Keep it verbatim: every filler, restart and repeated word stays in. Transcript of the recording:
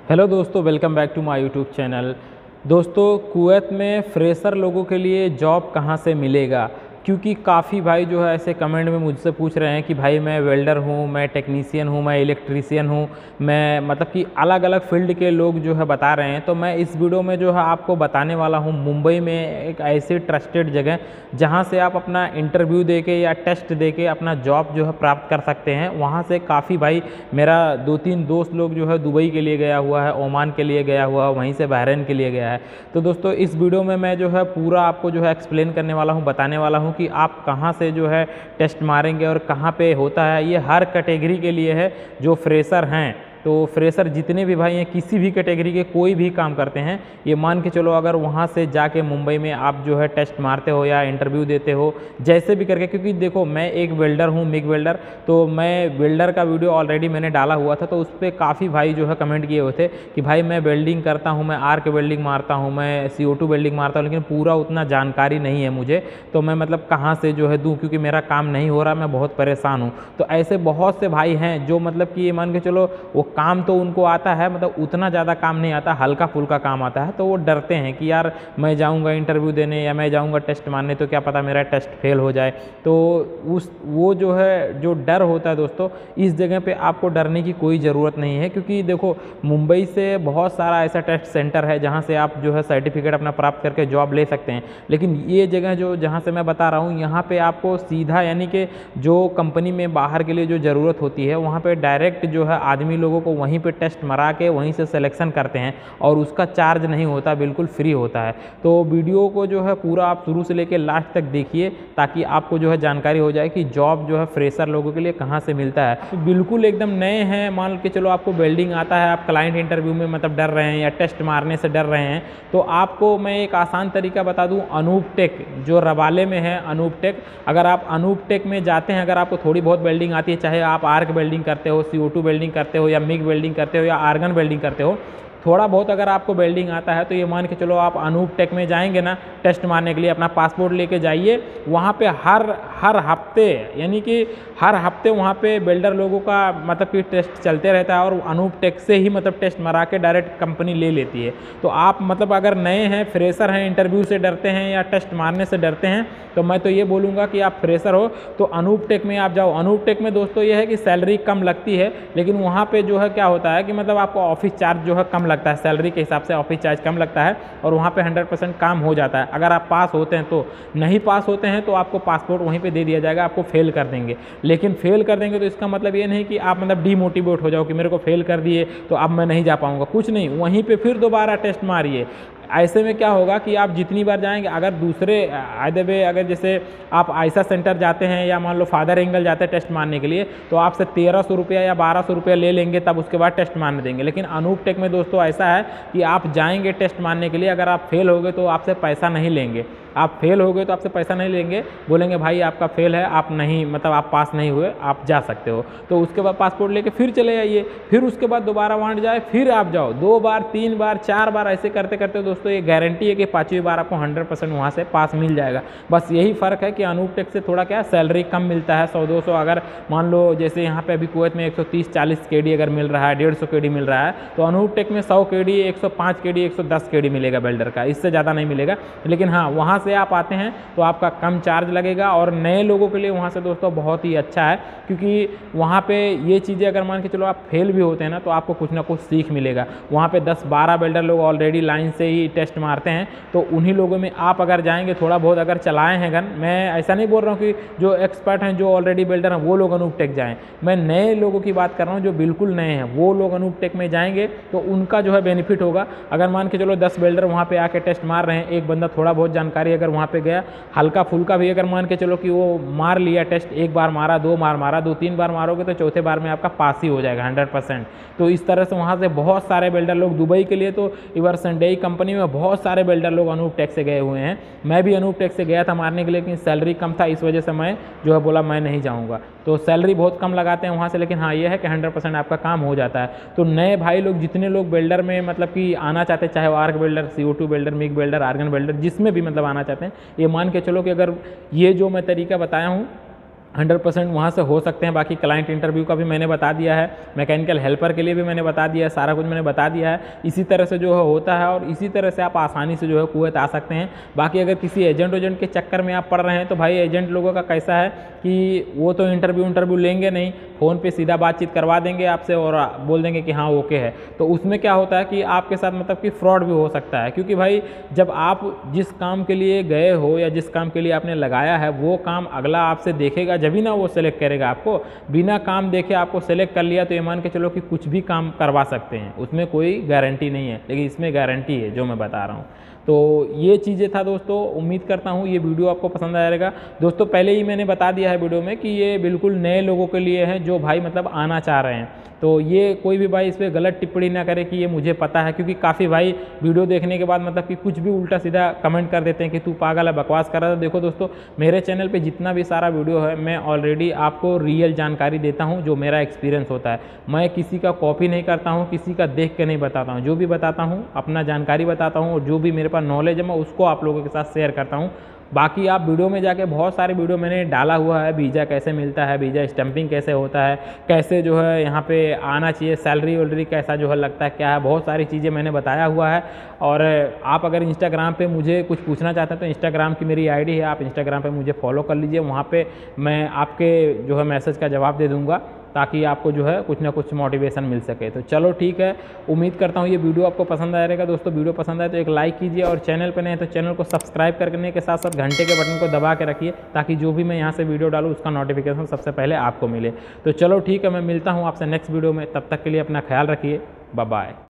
Hello दोस्तों, welcome back to my YouTube channel. दोस्तों, कुवैत में फ्रेशर लोगों के लिए जॉब कहां से मिलेगा? क्योंकि काफ़ी भाई जो है ऐसे कमेंट में मुझसे पूछ रहे हैं कि भाई मैं वेल्डर हूं, मैं टेक्नीशियन हूं, मैं इलेक्ट्रीशियन हूं, मैं मतलब कि अलग अलग फील्ड के लोग जो है बता रहे हैं। तो मैं इस वीडियो में जो है आपको बताने वाला हूं मुंबई में एक ऐसी ट्रस्टेड जगह जहां से आप अपना इंटरव्यू दे के या टेस्ट दे के अपना जॉब जो है प्राप्त कर सकते हैं। वहां से काफ़ी भाई, मेरा दो तीन दोस्त लोग जो है दुबई के लिए गया हुआ है, ओमान के लिए गया हुआ है, वहीं से बहरीन के लिए गया है। तो दोस्तों, इस वीडियो में मैं जो है पूरा आपको जो है एक्सप्लेन करने वाला हूँ, बताने वाला हूँ कि आप कहाँ से जो है टेस्ट मारेंगे और कहाँ पे होता है। ये हर कैटेगरी के लिए है जो फ्रेशर हैं। तो फ्रेशर जितने भी भाई हैं, किसी भी कैटेगरी के कोई भी काम करते हैं, ये मान के चलो अगर वहाँ से जाके मुंबई में आप जो है टेस्ट मारते हो या इंटरव्यू देते हो, जैसे भी करके। क्योंकि देखो, मैं एक वेल्डर हूँ, मिग वेल्डर। तो मैं वेल्डर का वीडियो ऑलरेडी मैंने डाला हुआ था, तो उस पर काफ़ी भाई जो है कमेंट किए हुए थे कि भाई मैं वेल्डिंग करता हूँ, मैं आर्क वेल्डिंग मारता हूँ, मैं सी ओ टू वेल्डिंग मारता हूँ, लेकिन पूरा उतना जानकारी नहीं है मुझे। तो मैं मतलब कहाँ से जो है दूँ, क्योंकि मेरा काम नहीं हो रहा, मैं बहुत परेशान हूँ। तो ऐसे बहुत से भाई हैं जो मतलब कि ये मान के चलो वो काम तो उनको आता है, मतलब उतना ज़्यादा काम नहीं आता, हल्का फुल्का काम आता है। तो वो डरते हैं कि यार मैं जाऊंगा इंटरव्यू देने या मैं जाऊंगा टेस्ट मारने, तो क्या पता मेरा टेस्ट फेल हो जाए। तो उस वो जो है जो डर होता है दोस्तों, इस जगह पे आपको डरने की कोई ज़रूरत नहीं है। क्योंकि देखो, मुंबई से बहुत सारा ऐसा टेस्ट सेंटर है जहाँ से आप जो है सर्टिफिकेट अपना प्राप्त करके जॉब ले सकते हैं। लेकिन ये जगह जो जहाँ से मैं बता रहा हूँ, यहाँ पर आपको सीधा यानी कि जो कंपनी में बाहर के लिए जो ज़रूरत होती है, वहाँ पर डायरेक्ट जो है आदमी लोगों को वहीं पे टेस्ट मरा के वहीं से सिलेक्शन करते हैं और उसका चार्ज नहीं होता, बिल्कुल फ्री होता है। तो वीडियो को जो है पूरा आप शुरू से लेकर लास्ट तक देखिए, ताकि आपको जो है जानकारी हो जाए कि जॉब जो है फ्रेशर लोगों के लिए कहाँ से मिलता है। तो बिल्कुल एकदम नए हैं, मान के चलो आपको वेल्डिंग आता है, आप क्लाइंट इंटरव्यू में मतलब डर रहे हैं या टेस्ट मारने से डर रहे हैं, तो आपको मैं एक आसान तरीका बता दूँ। अनूप टेक जो रबाले में है, अनूप टेक, अगर आप अनूप टेक में जाते हैं, अगर आपको थोड़ी बहुत वेल्डिंग आती है, चाहे आप आर्क वेल्डिंग करते हो, सी ओ टू वेल्डिंग करते हो या मिग वेल्डिंग करते हो या आर्गन वेल्डिंग करते हो, थोड़ा बहुत अगर आपको वेल्डिंग आता है, तो ये मान के चलो आप अनूप टेक में जाएंगे ना टेस्ट मारने के लिए, अपना पासपोर्ट लेके जाइए। वहाँ पे हर हर हफ्ते यानी कि हर हफ्ते वहाँ पे वेल्डर लोगों का मतलब कि टेस्ट चलते रहता है, और अनूप टेक से ही मतलब टेस्ट मरा के डायरेक्ट कंपनी ले लेती है। तो आप मतलब अगर नए हैं, फ्रेशर हैं, इंटरव्यू से डरते हैं या टेस्ट मारने से डरते हैं, तो मैं तो ये बोलूँगा कि आप फ्रेशर हो तो अनूप टेक में आप जाओ। अनूप टेक में दोस्तों ये है कि सैलरी कम लगती है, लेकिन वहाँ पे जो है क्या होता है कि मतलब आपको ऑफिस चार्ज जो है कम लगता है, सैलरी के हिसाब से ऑफिस चार्ज कम लगता है, और वहाँ पे हंड्रेड परसेंट काम हो जाता है। अगर आप पास होते हैं तो, नहीं पास होते हैं तो आपको पासपोर्ट वहीं पे दे दिया जाएगा, आपको फेल कर देंगे। लेकिन फेल कर देंगे तो इसका मतलब ये नहीं कि आप मतलब डीमोटिवेट हो जाओ कि मेरे को फेल कर दिए तो अब मैं नहीं जा पाऊँगा, कुछ नहीं, वहीं पर फिर दोबारा टेस्ट मारिए। ऐसे में क्या होगा कि आप जितनी बार जाएंगे, अगर दूसरे आधे वे अगर जैसे आप आयसा सेंटर जाते हैं या मान लो फादर एंगल जाते हैं टेस्ट मारने के लिए, तो आपसे तेरह सौ रुपया या बारह सौ रुपया ले लेंगे, तब उसके बाद टेस्ट मारने देंगे। लेकिन अनूप टेक में दोस्तों ऐसा है कि आप जाएंगे टेस्ट मारने के लिए, अगर आप फेल हो गए तो आपसे पैसा नहीं लेंगे। आप फेल हो गए तो आपसे पैसा नहीं लेंगे, बोलेंगे भाई आपका फेल है, आप नहीं मतलब आप पास नहीं हुए, आप जा सकते हो। तो उसके बाद पासपोर्ट लेके फिर चले जाइए, फिर उसके बाद दोबारा वहाँ जाए, फिर आप जाओ, दो बार तीन बार चार बार ऐसे करते करते दोस्तों ये गारंटी है कि पाँचवीं बार आपको हंड्रेड परसेंट वहाँ से पास मिल जाएगा। बस यही फ़र्क है कि अनूप टेक से थोड़ा क्या सैलरी कम मिलता है, सौ दो सौ। अगर मान लो जैसे यहाँ पे अभी कुवैत में एक सौ तीस चालीस के डी अगर मिल रहा है, डेढ़ सौ के डी मिल रहा है, तो अनूप टेक में सौ के डी, एक सौ पाँच के डी, एक सौ दस के डी मिलेगा वेल्डर का, इससे ज़्यादा नहीं मिलेगा। लेकिन हाँ, वहाँ से आप आते हैं तो आपका कम चार्ज लगेगा, और नए लोगों के लिए वहाँ से दोस्तों बहुत ही अच्छा है, क्योंकि वहाँ पे ये चीज़ें अगर मान के चलो आप फेल भी होते हैं ना, तो आपको कुछ ना कुछ सीख मिलेगा। वहाँ पे दस बारह वेल्डर लोग ऑलरेडी लाइन से ही टेस्ट मारते हैं, तो उन्हीं लोगों में आप अगर जाएंगे, थोड़ा बहुत अगर चलाए हैं गन, मैं ऐसा नहीं बोल रहा हूँ कि जो एक्सपर्ट हैं, जो ऑलरेडी वेल्डर हैं, वो लोग अनूप टेक जाएँ, मैं नए लोगों की बात कर रहा हूँ, जो बिल्कुल नए हैं, वो लोग अनूप टेक में जाएंगे तो उनका जो है बेनिफिट होगा। अगर मान के चलो दस वेल्डर वहाँ पे आके टेस्ट मार रहे हैं, एक बंदा थोड़ा बहुत जानकारी अगर वहाँ पे गया, हल्का फुल्का भी अगर मान के चलो कि वो मार लिया टेस्ट, एक बार मारा, दो बार मारा, दो तीन बार मारोगे तो चौथे बार में आपका पास ही हो जाएगा हंड्रेड परसेंट। तो इस तरह से वहाँ से बहुत सारे वेल्डर लोग दुबई के लिए, तो इवर संडेई कंपनी में बहुत सारे वेल्डर लोग अनूप टेक से गए हुए हैं। मैं भी अनूप टेक से गया था मारने के लिए, लेकिन सैलरी कम था, इस वजह से मैं जो है बोला मैं नहीं जाऊँगा। तो सैलरी बहुत कम लगाते हैं वहाँ से, लेकिन हाँ ये है कि हंड्रेड परसेंट आपका काम हो जाता है। तो नए भाई लोग जितने लोग वेल्डर में मतलब कि आना चाहते हैं, चाहे वो arc welder, C O two welder, MIG welder, argon welder, जिसमें भी मतलब आना चाहते हैं, ये मान के चलो कि अगर ये जो मैं तरीका बताया हूँ हंड्रेड परसेंट वहाँ से हो सकते हैं। बाकी क्लाइंट इंटरव्यू का भी मैंने बता दिया है, मैकेनिकल हेल्पर के लिए भी मैंने बता दिया है, सारा कुछ मैंने बता दिया है। इसी तरह से जो है होता है और इसी तरह से आप आसानी से जो है कुवैत आ सकते हैं। बाकी अगर किसी एजेंट वेजेंट के चक्कर में आप पड़ रहे हैं तो भाई एजेंट लोगों का कैसा है कि वो तो इंटरव्यू इंटरव्यू लेंगे नहीं, फ़ोन पे सीधा बातचीत करवा देंगे आपसे और बोल देंगे कि हाँ ओके है। तो उसमें क्या होता है कि आपके साथ मतलब कि फ्रॉड भी हो सकता है, क्योंकि भाई जब आप जिस काम के लिए गए हो या जिस काम के लिए आपने लगाया है वो काम अगला आपसे देखेगा, जब ही ना वो सेलेक्ट करेगा आपको। बिना काम देखे आपको सेलेक्ट कर लिया तो ये मान के चलो कि कुछ भी काम करवा सकते हैं, उसमें कोई गारंटी नहीं है, लेकिन इसमें गारंटी है जो मैं बता रहा हूँ। तो ये चीज़ें था दोस्तों, उम्मीद करता हूँ ये वीडियो आपको पसंद आएगा। दोस्तों पहले ही मैंने बता दिया है वीडियो में कि ये बिल्कुल नए लोगों के लिए है जो भाई मतलब आना चाह रहे हैं। तो ये कोई भी भाई इस पर गलत टिप्पणी ना करे कि ये मुझे पता है, क्योंकि काफ़ी भाई वीडियो देखने के बाद मतलब कि कुछ भी उल्टा सीधा कमेंट कर देते हैं कि तू पागल है, बकवास कर रहा था। देखो दोस्तों, मेरे चैनल पे जितना भी सारा वीडियो है मैं ऑलरेडी आपको रियल जानकारी देता हूँ, जो मेरा एक्सपीरियंस होता है। मैं किसी का कॉपी नहीं करता हूँ, किसी का देख के नहीं बताता हूँ। जो भी बताता हूँ अपना जानकारी बताता हूँ और जो भी मेरे पास नॉलेज है मैं उसको आप लोगों के साथ शेयर करता हूँ। बाकी आप वीडियो में जाके बहुत सारे वीडियो मैंने डाला हुआ है, वीज़ा कैसे मिलता है, वीज़ा स्टैंपिंग कैसे होता है, कैसे जो है यहाँ पे आना चाहिए, सैलरी वैलरी कैसा जो है लगता है, क्या है, बहुत सारी चीज़ें मैंने बताया हुआ है। और आप अगर इंस्टाग्राम पे मुझे कुछ पूछना चाहते हैं तो इंस्टाग्राम की मेरी आईडी है, आप इंस्टाग्राम पे मुझे फॉलो कर लीजिए। वहाँ पे मैं आपके जो है मैसेज का जवाब दे दूँगा ताकि आपको जो है कुछ ना कुछ मोटिवेशन मिल सके। तो चलो ठीक है, उम्मीद करता हूँ ये वीडियो आपको पसंद आएगा। दोस्तों वीडियो पसंद आए तो एक लाइक कीजिए और चैनल पर नहीं तो चैनल को सब्सक्राइब करने के साथ साथ घंटे के बटन को दबा के रखिए ताकि जो भी मैं यहाँ से वीडियो डालूँ उसका नोटिफिकेशन सबसे पहले आपको मिले। तो चलो ठीक है, मैं मिलता हूँ आपसे नेक्स्ट वीडियो में, तब तक के लिए अपना ख्याल रखिए, बाय बाय।